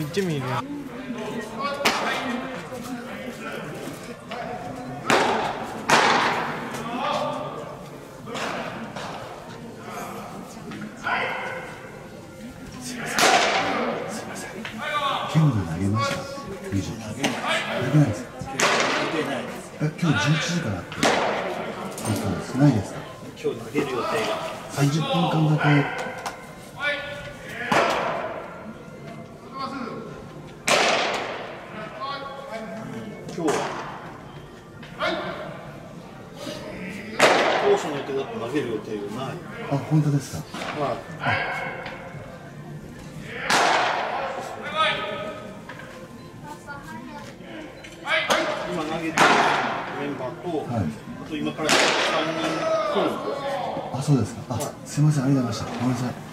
行ってみる。 剣道投げました。20時。投げないですか。今日11時からって言ったんです。ないですか。 今日投げる予定が 30分間だけ。 今日は当初の予定だと投げる予定がない。 あ、本当ですか。 今投げてるメンバーと、あと今から3人来るんですよ。 あ、そうですか。あ、すいません、ありがとうございました。ごめんなさい。